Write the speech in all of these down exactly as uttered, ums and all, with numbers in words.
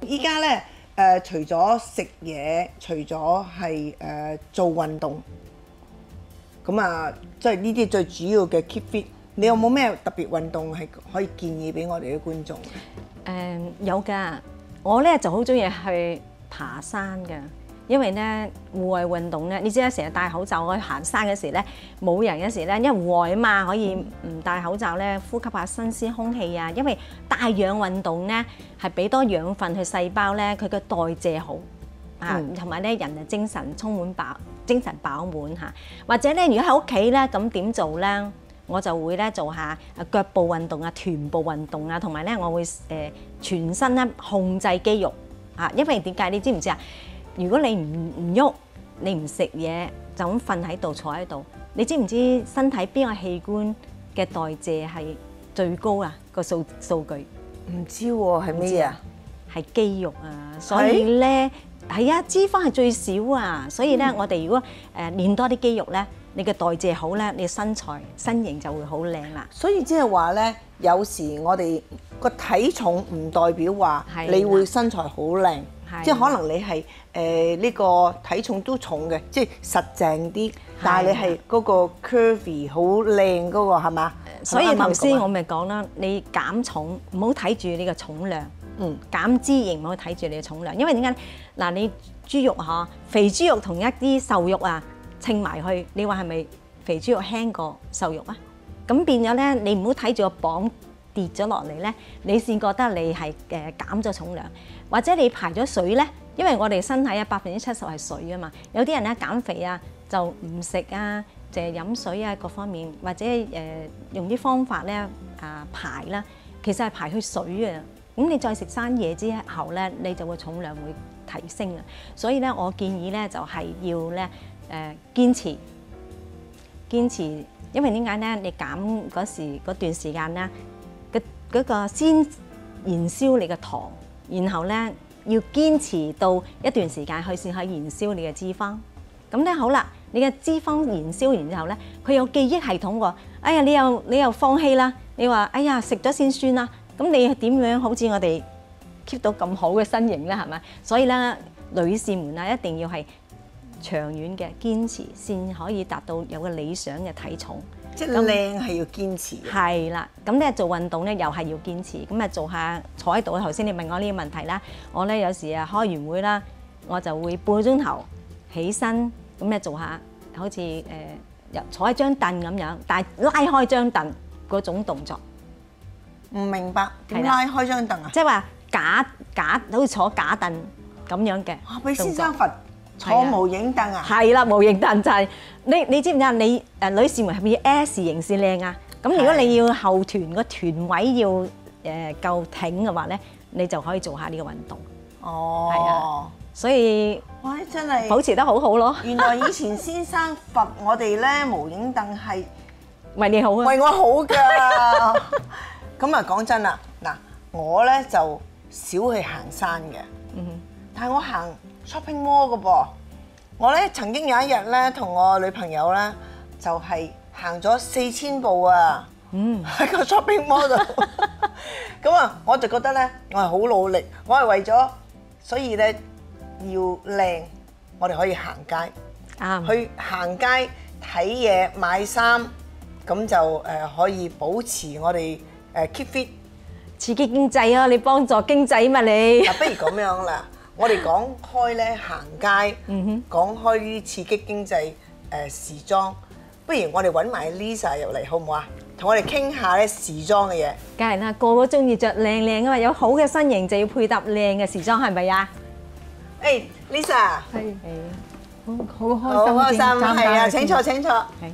依家咧誒，除咗食嘢，除咗係誒做運動，咁啊，即係呢啲最主要嘅 keep fit。你有冇咩特別運動係可以建議俾我哋啲觀眾？ 誒有㗎，我咧就好中意去爬山㗎。因為咧戶外運動咧，你知啦，成日戴口罩去行山嘅時咧，冇人嘅時咧，因為戶外啊嘛，可以唔戴口罩咧，呼吸下新鮮空氣啊。因為帶氧運動咧係俾多養分去細胞咧，佢嘅代謝好啊，同埋咧人啊精神充滿飽，精神飽滿嚇。或者咧，如果喺屋企咧，咁點做咧？我就會咧做下腳部運動啊、臀部運動啊，同埋咧我會誒全身咧控制肌肉啊。因為點解？你知唔知啊？如果你唔唔喐，你唔食嘢，就咁瞓喺度坐喺度，你知唔知身體邊個器官嘅代謝係最高啊？個數數據唔知喎，係咩啊？ 係肌肉啊，所以咧係啊，脂肪係最少啊，所以咧我哋如果誒練多啲肌肉咧，你嘅代謝好咧，你身材身形就會好靚啦。 所以即係話咧，有時我哋個體重唔代表話你會身材好靚。即係可能你係誒呢個體重都重嘅，即係實淨啲，但係你係嗰個 curvy 好靚嗰個係嘛？ 所以頭先我咪講啦，你減重唔好睇住你個重量， 嗯， 減脂亦唔好睇住你嘅重量，因為點解？嗱，你豬肉嚇肥豬肉同一啲瘦肉啊稱埋去，你話係咪肥豬肉輕過瘦肉啊？咁變咗咧，你唔好睇住個磅跌咗落嚟咧，你先覺得你係誒減咗重量。或者你排咗水咧，因為我哋身體啊百分之七十係水啊嘛。有啲人咧減肥啊就唔食啊，淨係飲水啊各方面，或者誒、呃、用啲方法咧啊排啦，其實係排去水啊。咁你再食生嘢之後咧，你就會重量會提升啊。所以咧，我建議咧就係、是、要咧誒、呃、堅持堅持，因為點解咧？你減嗰時嗰段時間咧，嗰、那、嗰個先燃燒你嘅糖。然後咧要堅持到一段時間，佢先可以燃燒你嘅脂肪。咁咧好啦，你嘅脂肪燃燒完之後咧，佢有記憶系統喎。哎呀，你又你又放棄啦，你話哎呀食咗先算啦。咁你點樣好似我哋 keep 到咁好嘅身形咧？係咪？所以咧，女士們啊，一定要係長遠嘅堅持，先可以達到有個理想嘅體重。 即係靚係要堅持嘅。 係啦，咁咧做運動咧又係要堅持，咁啊做下坐喺度。頭先你問我呢個問題啦，我咧有時啊開完會啦，我就會半個鐘頭起身，咁咧做下好似誒坐喺張凳咁樣，但係拉開張凳嗰種動作。 唔明白點拉開張凳啊？ 即係話假假好似坐假凳咁樣嘅。 啊！俾先生罰坐無影凳啊？ 係啦，無影凳就係、是、你你知唔知啊？你誒、呃、女士們係咪要 S 型先靚啊？咁如果你要後臀個臀位要誒、呃、夠挺嘅話咧，你就可以做下呢個運動。 哦， 係啊，所以哇！真係保持得好好咯。 原來以前先生罰我哋咧無影凳係為你好啊， 為我好㗎。咁啊講真啦，嗱我咧就少去行山嘅，嗯，但係我行 shopping mall 嘅噃。我咧曾經有一日咧同我女朋友咧就係行咗四千步啊，嗯，喺個 shopping mall 度。咁啊，我就覺得咧我係好努力，我係為咗所以咧要靚，我哋可以行街， 啱， 去行街睇嘢買衫，咁就誒可以保持我哋誒 keep fit， 刺激經濟啊！你幫助經濟嘛你？ 嗱，不如咁樣啦，我哋講開咧行街，嗯哼，講開呢啲刺激經濟誒時裝，不如我哋揾埋 Lisa 入嚟好唔好啊？同我哋傾下咧時裝嘅嘢。 梗係啦，個個中意着靚靚啊嘛，有好嘅身形就要配搭靚嘅時裝，係咪啊？ 誒 ，Lisa， 係，好好開好開心， 心， 係啊！請坐請坐。 係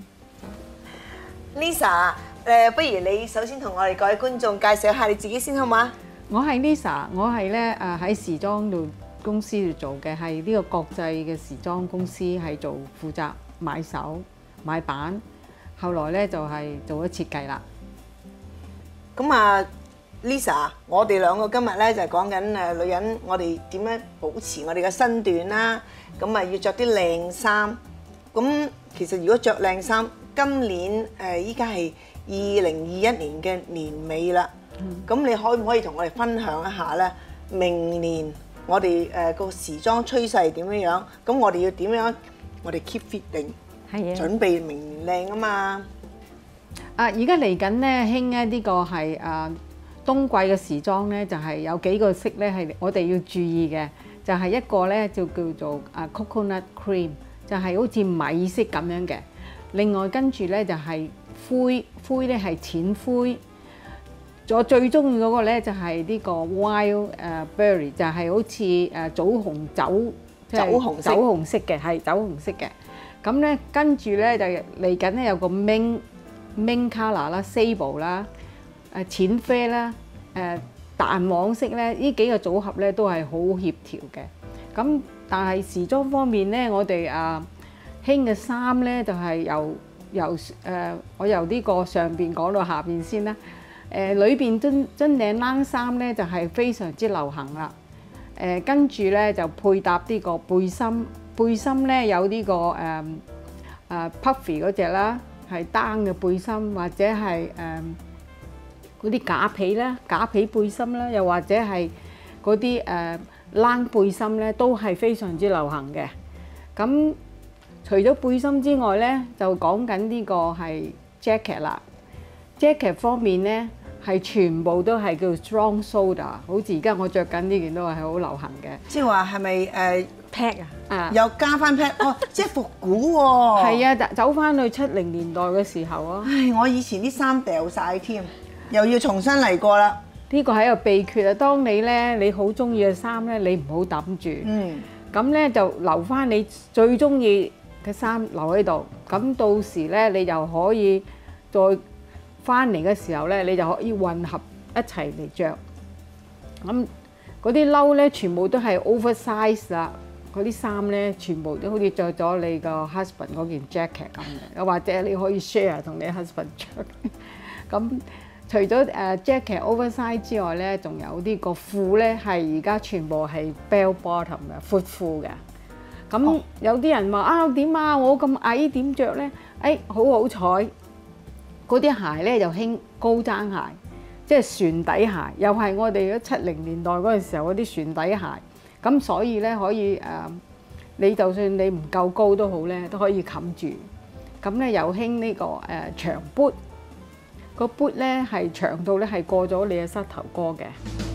Lisa，誒，不如你首先同我哋各位觀眾介紹下你自己先好嗎？ 我係 Lisa，我係咧誒喺時裝度公司度做嘅，係呢個國際嘅時裝公司，係做負責買手買版，後來咧就係做咗設計啦。 咁啊 ，Lisa，我哋兩個今日咧就係講緊誒女人，我哋點樣保持我哋嘅身段啦。咁啊，要着啲靚衫。咁其實如果着靚衫，今年誒依家係二零二一年嘅年尾啦。咁你可唔可以同我哋分享一下咧？ 明年我哋誒個時裝趨勢點樣樣，咁我哋要點樣？我哋 keep fit 定， 係啊， 準備明年靚啊嘛！ 啊，而家嚟緊咧興咧呢個係啊冬季嘅時裝咧，就係有幾個色咧係我哋要注意嘅，就係一個咧就叫做啊 coconut cream，就係好似米色咁樣嘅。另外跟住咧就係灰灰咧係淺灰。我最中意嗰個咧就係呢個 wild 誒 berry， 就係好似誒棗紅酒，即係酒紅色酒紅色嘅，係酒紅色嘅。咁咧跟住咧就嚟緊咧有個 mint mint colour 啦、sable 啦、誒淺啡啦、誒淡黃色咧，呢幾個組合咧都係好協調嘅。咁但係時裝方面咧，我哋啊興嘅衫咧就係由由誒我由呢個上邊講到下邊先啦。誒裏邊樽樽領冷衫咧就係非常之流行啦。誒跟住咧就配搭呢個背心，背心咧有呢個誒誒 puffy 嗰隻啦，係單嘅背心，或者係誒嗰啲假皮啦，假皮背心啦，又或者係嗰啲誒冷背心咧，都係非常之流行嘅。咁除咗背心之外咧，就講緊呢個係 jacket 啦。jacket 方面咧，係全部都係叫 strong shoulder， 好似而家我着緊呢件都係好流行嘅。 即係話係咪誒 pad 啊？ 啊， 又加翻 pad？哦，即係復古喎。 係啊，走翻去七零年代嘅時候啊。 唉，我以前啲衫掉晒添，又要重新嚟過啦。 呢個係一個秘訣啊！當你咧你好中意嘅衫咧，你唔好抌住。 嗯。 咁咧就留翻你最中意嘅衫留喺度。咁到時咧你就可以再翻嚟嘅時候咧，你就可以混合一齊嚟着。咁嗰啲褸咧，全部都係 oversize 啦。嗰啲衫咧，全部都好似着咗你個 husband 嗰件 jacket 咁嘅，又或者你可以 share 同你 husband 着。咁除咗誒 jacket oversize 之外咧，仲有啲個褲咧係而家全部係 bell bottom 嘅闊褲嘅。咁、oh. 有啲人話啊點啊，我咁矮點着咧？誒好好彩。嗰啲鞋咧就興高踭鞋，即係船底鞋，又係我哋嗰七零年代嗰陣時候嗰啲船底鞋。咁所以咧可以誒、呃，你就算你唔夠高都好咧，都可以冚住。咁咧又興呢個誒、呃、長 boot，個 boot 咧係長到咧係過咗你嘅膝頭哥嘅。